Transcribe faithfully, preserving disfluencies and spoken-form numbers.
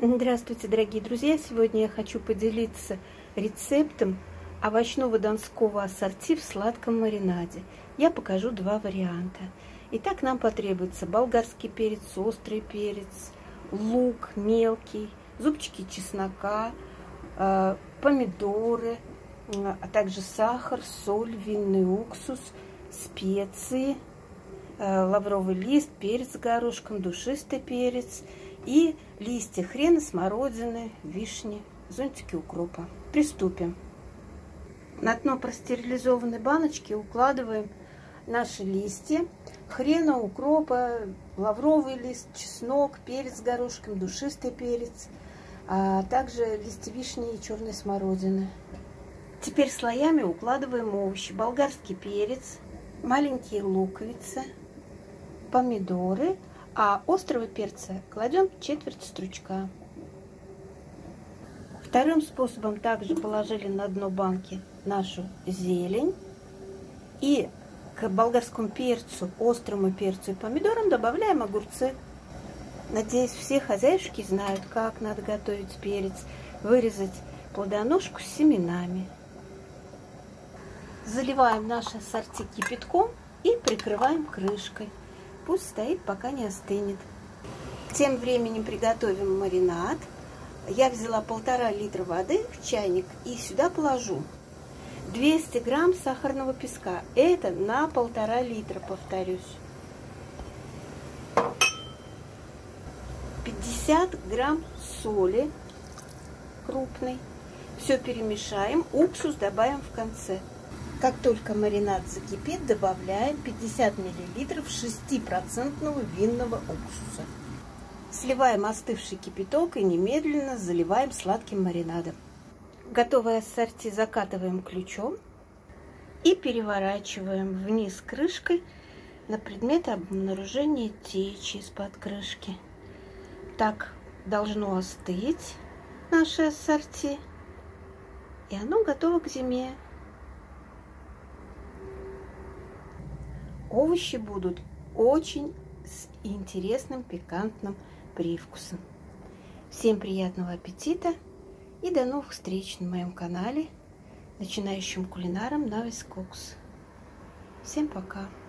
Здравствуйте, дорогие друзья! Сегодня я хочу поделиться рецептом овощного донского ассорти в сладком маринаде. Я покажу два варианта. Итак, нам потребуется болгарский перец, острый перец, лук мелкий, зубчики чеснока, помидоры, а также сахар, соль, винный уксус, специи, лавровый лист, перец с горошком, душистый перец и листья хрена, смородины, вишни, зонтики укропа. Приступим. На дно простерилизованной баночки укладываем наши листья хрена, укропа, лавровый лист, чеснок, перец с горошком, душистый перец, а также листья вишни и черной смородины. Теперь слоями укладываем овощи: болгарский перец, маленькие луковицы, помидоры, а острого перца кладем четверть стручка. Вторым способом также положили на дно банки нашу зелень. И к болгарскому перцу, острому перцу и помидорам добавляем огурцы. Надеюсь, все хозяюшки знают, как надо готовить перец. Вырезать плодоножку с семенами. Заливаем наше ассорти кипятком и прикрываем крышкой. Пусть стоит, пока не остынет. Тем временем приготовим маринад. Я взяла полтора литра воды в чайник и сюда положу двести грамм сахарного песка. Это на полтора литра, повторюсь. пятьдесят грамм соли крупной. Все перемешаем. Уксус добавим в конце. Как только маринад закипит, добавляем пятьдесят миллилитров шестипроцентного винного уксуса. Сливаем остывший кипяток и немедленно заливаем сладким маринадом. Готовое ассорти закатываем ключом и переворачиваем вниз крышкой на предмет обнаружения течи из-под крышки. Так должно остыть наше ассорти, и оно готово к зиме. Овощи будут очень с интересным пикантным привкусом. Всем приятного аппетита и до новых встреч на моем канале, начинающим кулинаром на весь вкус. Всем пока!